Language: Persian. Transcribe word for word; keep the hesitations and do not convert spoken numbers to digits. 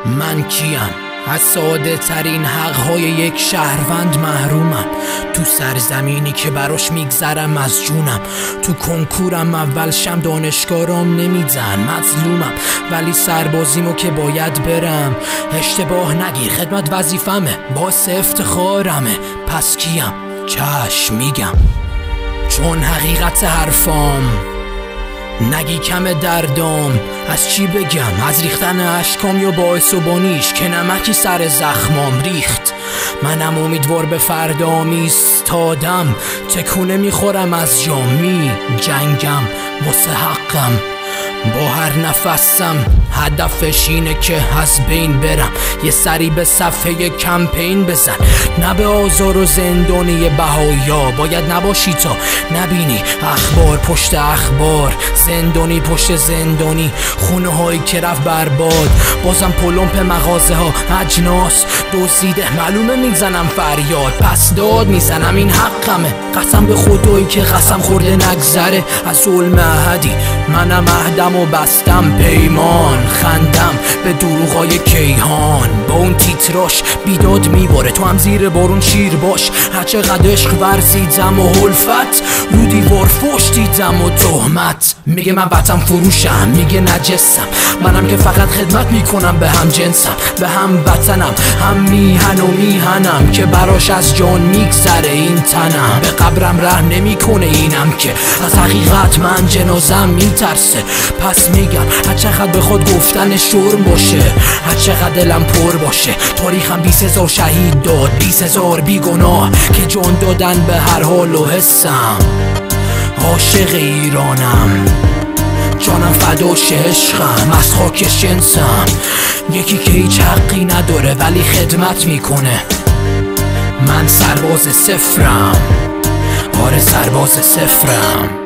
من کیم؟ از ساده ترین حقهای یک شهروند محرومم. تو سرزمینی که براش میگذرم از جونم. تو کنکورم اول شم، دانشگاهام نمیدن، مظلومم ولی سربازیمو که باید برم. اشتباه نگیر، خدمت وظیفمه، باعث افتخارمه. پس کیم؟ چشم میگم، چون حقیقت حرفام نگی کم دردام. از چی بگم؟ از ریختن اشکام یا باعث و بانیش که نمکی سر زخمام ریخت. منم امیدوار به فردا میستادم، تکونه میخورم از جام، می جنگم واسه حقم. با هر نفسم هدفش اینه که از بین برم. یه سری به صفحه کمپین بزن، نه به آزار و زندانی بهایا. باید نباشی تا نبینی اخبار پشت اخبار، زندانی پشت زندانی، خونه هایی که رفت برباد. بازم پلمپ مغازه ها اجناس دزدیده، معلومه میزنم فریاد، پس داد میزنم، این حقمه. قسم به خدایی که قسم خورده نگذره از ظلم احدی. منم عهدم و بستم پیمان، خندم به دروغای کیهان. با اون تیتراش بیداد میباره، تو هم زیر بارون شیر باش. هرچه قد عشق ورزیدم و حلفت، رو دیوار فوش دیدم و تهمت. میگه من وطن فروشم، میگه نجسم، منم که فقط خدمت میکنم به هم جنسم، به هم وطنم، هم میهن و میهنم که براش از جان میگذره این تنم. به قبرم ره نمیکنه اینم که از حقیقت من جنازم میترسه. پس میگم هر چقدر به خود گفتن شرم باشه، هر چقدر دلم پر باشه. تاریخم بیست هزار شهید داد، بیست هزار بیگناه که جان دادن به هر حال و حسم. عاشق ایرانم، جانم فداش عشقم، از خاکش جنسم. یکی که هیچ حقی نداره ولی خدمت میکنه. من سرباز صفرم، آره سرباز صفرم.